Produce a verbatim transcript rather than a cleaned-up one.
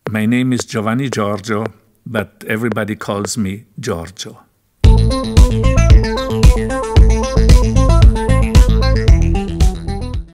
My name is Giovanni Giorgio, but everybody calls me Giorgio.